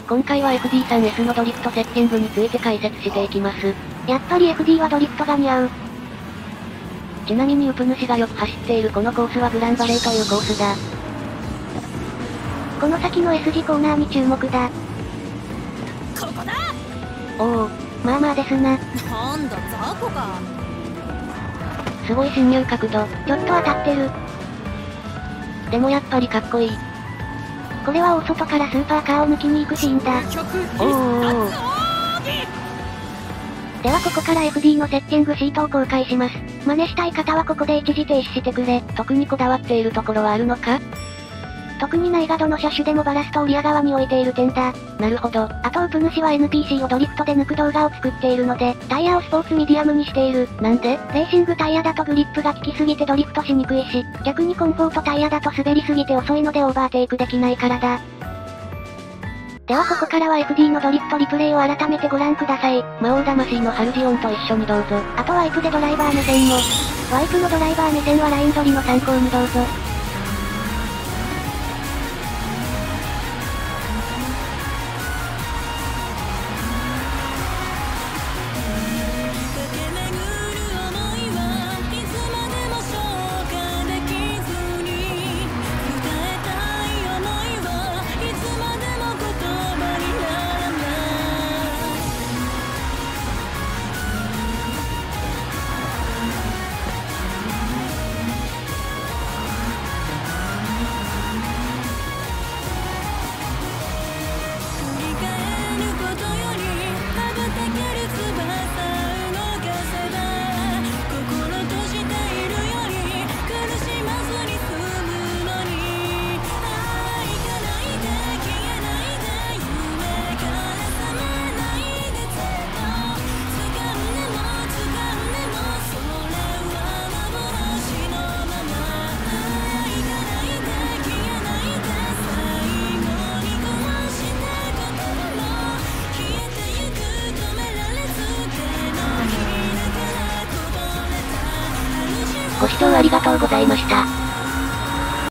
今回は FD3S のドリフトセッティングについて解説していきます。 やっぱり FD はドリフトが似合う。 ちなみにウプ主がよく走っているこのコースはグランバレーというコースだ。 この先の S 字コーナーに注目だ。 ここだ。 おお、 まあまあですな。 なんだ雑魚か。 すごい進入角度。 ちょっと当たってる。 でもやっぱりかっこいい。 これは大外からスーパーカーを抜きに行くシーンだ。 おお。 ではここから FD のセッティングシートを公開します。真似したい方はここで一時停止してくれ。 特にこだわっているところはあるのか？ 特にないがどの車種でもバラストをリア側に置いている点だ。 なるほど。 あとウプ主は NPC をドリフトで抜く動画を作っているので、タイヤをスポーツミディアムにしている。 なんで？ レーシングタイヤだとグリップが効きすぎてドリフトしにくいし、逆にコンフォートタイヤだと滑りすぎて遅いのでオーバーテイクできないからだ。ではここからは FD のドリフトリプレイを改めてご覧ください。 魔王魂のハルジオンと一緒にどうぞ。 あとワイプでドライバー目線も。ワイプのドライバー目線はライン取りの参考にどうぞ。 ご視聴ありがとうございました。